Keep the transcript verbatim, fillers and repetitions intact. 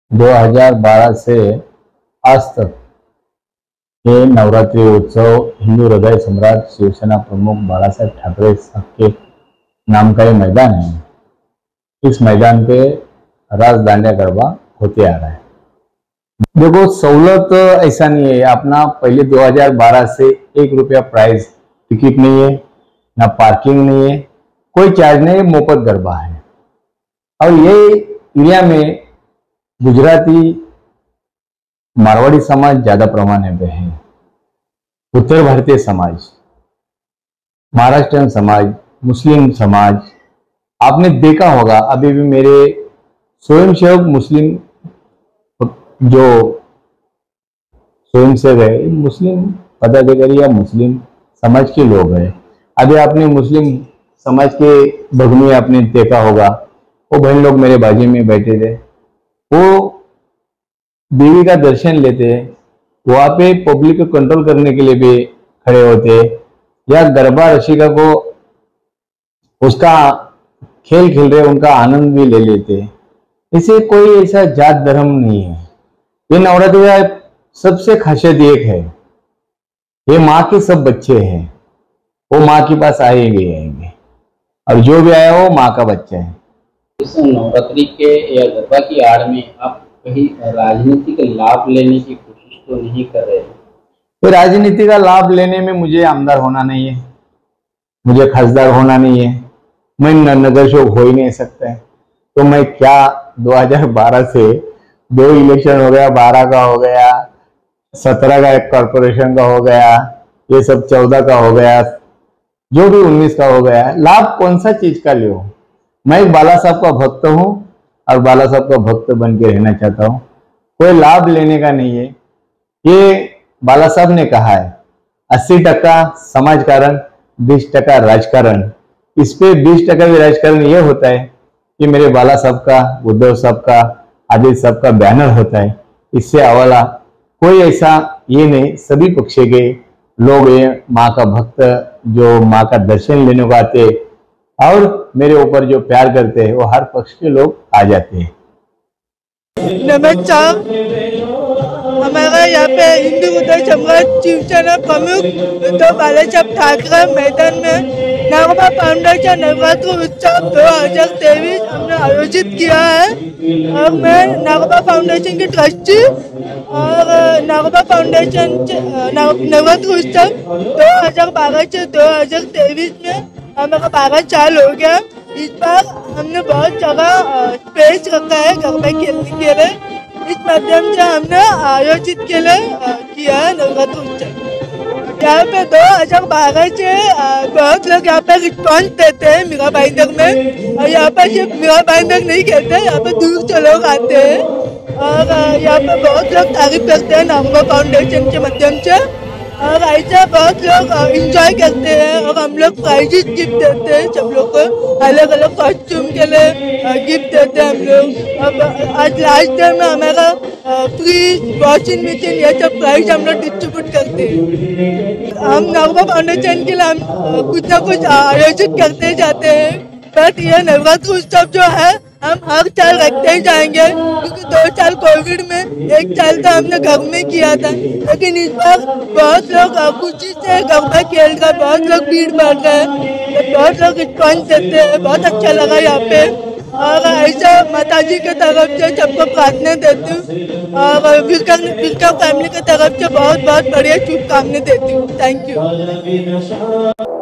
दो हज़ार बारह से आज तक ये नवरात्रि उत्सव हिंदू हृदय सम्राट शिवसेना प्रमुख बाला साहेब ठाकरे साहब के नाम का ये मैदान है। इस मैदान पे रास दांडिया गरबा होते आ रहा है। देखो, सहूलत ऐसा नहीं है अपना। पहले दो हज़ार बारह से एक रुपया प्राइस टिकट नहीं है, ना पार्किंग नहीं है, कोई चार्ज नहीं है, मुफ्त गरबा है। और ये एरिया में गुजराती मारवाड़ी समाज ज्यादा पैमाने पे है, उत्तर भारतीय समाज, महाराष्ट्रियन समाज, मुस्लिम समाज। आपने देखा होगा अभी भी मेरे स्वयंसेवक मुस्लिम जो स्वयंसेवक है, मुस्लिम पदाधिकारी या मुस्लिम समाज के लोग हैं। अभी आपने मुस्लिम समाज के भगनी आपने देखा होगा, वो बहन लोग मेरे बाजू में बैठे थे, वो देवी का दर्शन लेते, वहां पे पब्लिक को कंट्रोल करने के लिए भी खड़े होते, या गरबा रसिका को उसका खेल खेल रहे उनका आनंद भी ले लेते। इसे कोई ऐसा जात धर्म नहीं है। ये नवरात्रि का सबसे खासियत एक है, ये माँ के सब बच्चे हैं, वो माँ के पास आएंगे आएंगे और जो भी आया वो माँ का बच्चा है। इस नवरात्रि के या गरबा की आड़ में आप कहीं राजनीतिक लाभ लेने की कोशिश तो नहीं कर रहे? तो राजनीति का लाभ लेने में मुझे आमदार होना नहीं है, मुझे खासदार होना नहीं है, मैं नगर सेवक हो ही नहीं सकता है। तो मैं क्या दो हज़ार बारह से दो इलेक्शन हो गया, बारह का हो गया, सत्रह का एक कॉर्पोरेशन का हो गया, ये सब चौदह का हो गया, जो भी उन्नीस का हो गया, लाभ कौन सा चीज का लियो? मैं एक बाला साहब का भक्त हूँ और बाला साहब का भक्त बन के रहना चाहता हूँ। कोई लाभ लेने का नहीं है। ये बाला साहब ने कहा है अस्सी टका समाजकारण, बीस टका राजकारण। इस पे बीस टका भी राजकारण ये होता है कि मेरे बाला साहब का, उद्धव साहब का, आदित्य साहब का बैनर होता है। इससे अवाला कोई ऐसा ये नहीं, सभी पक्ष के लोग ये माँ का भक्त जो माँ का दर्शन लेने को आते और मेरे ऊपर जो प्यार करते हैं वो हर पक्ष के लोग आ जाते हैं। नमस्कार, हमारा यहाँ पे हिंदू हृदय सम्राट शिवसेना प्रमुख उद्धव बाला साहेब ठाकरे मैदान में नागोबा फाउंडेशन नवरात्रि उत्सव दो हजार तेईस हमने आयोजित किया है। और मैं नागोबा फाउंडेशन की ट्रस्टी और नागोबा फाउंडेशन नवरात्रि उत्सव दो हजार बारह से दो हजार तेईस में हमारा बारह साल हो गया। इस बार हमने बहुत जगह स्पेस रखा है गरबा खेलने के लिए। इस माध्यम से हमने आयोजित के लिए किया है नवरात्रि उत्सव। यहाँ पे दो हजार बारह से बहुत लोग यहाँ पे रिस्पॉन्स देते हैं मीरा भाईंदर में, और यहाँ पे सिर्फ मीरा भाईंदर नहीं कहते, यहाँ पे दूर से लोग आते हैं और यहाँ पे बहुत लोग तारीफ करते हैं नागोबा फाउंडेशन के माध्यम से। और ऐसा बहुत लोग एंजॉय करते हैं और हम लोग प्राइजेस गिफ्ट देते हैं सब लोग को, अलग अलग कॉस्ट्यूम के लिए गिफ्ट देते हैं हम लोग। अब आज लास्ट डे में हमारा फ्रिज, वॉशिंग मशीन, ये सब प्राइज हम लोग डिस्ट्रीब्यूट करते हैं। हम नागोबा फाउंडेशन के लिए हम कुछ ना कुछ आयोजित करते जाते हैं, बट ये नवरात्रि उत्सव जो है हम हर साल रखते ही जाएंगे, क्योंकि दो साल कोविड में, एक साल का हमने घर में किया था, लेकिन इस बार बहुत लोग खुशी से गरबा खेल रहे, बहुत लोग भीड़ बढ़ रहे हैं, बहुत लोग रिस्पॉन्स देते हैं, बहुत अच्छा लगा यहाँ पे। और ऐसा माता जी की तरफ से सबको प्रार्थना देती हूँ और विरकर विरकर फैमिली की तरफ से बहुत बहुत बढ़िया शुभकामनाएं देती हूँ। Thank you.